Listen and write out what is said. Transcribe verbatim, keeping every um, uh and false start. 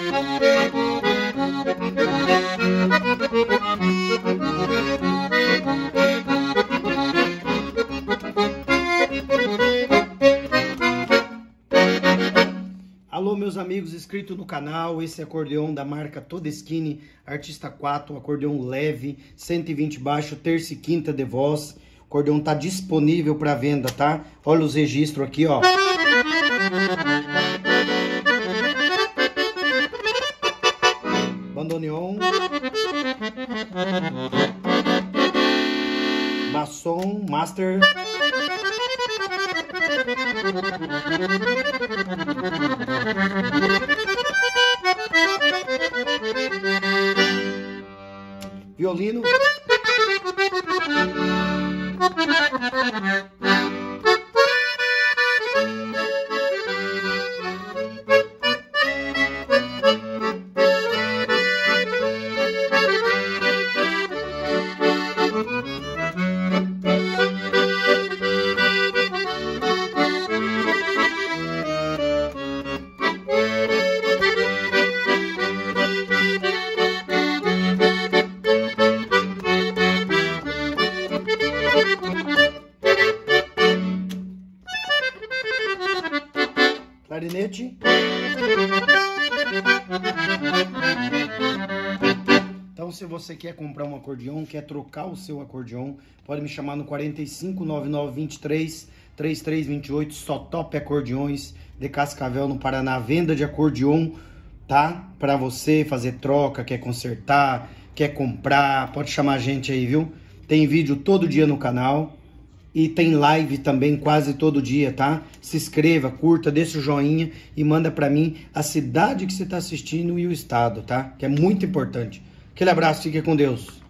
Alô, meus amigos inscritos no canal, esse é acordeão da marca Todeschini, Artista quatro, um acordeão leve, cento e vinte baixo, terça e quinta de voz. O acordeão tá disponível para venda, tá? Olha os registros aqui, ó. Bandoneon, basson, master, violino, clarinete. Então, se você quer comprar um acordeão, quer trocar o seu acordeão, pode me chamar no quarenta e cinco, nove nove vinte e três, trinta e três vinte e oito, só top acordeões de Cascavel, no Paraná. Venda de acordeão, tá? Para você fazer troca, quer consertar, quer comprar, pode chamar a gente aí, viu? Tem vídeo todo dia no canal. E tem live também quase todo dia, tá? Se inscreva, curta, deixa o joinha e manda pra mim a cidade que você tá assistindo e o estado, tá? Que é muito importante. Aquele abraço, fique com Deus.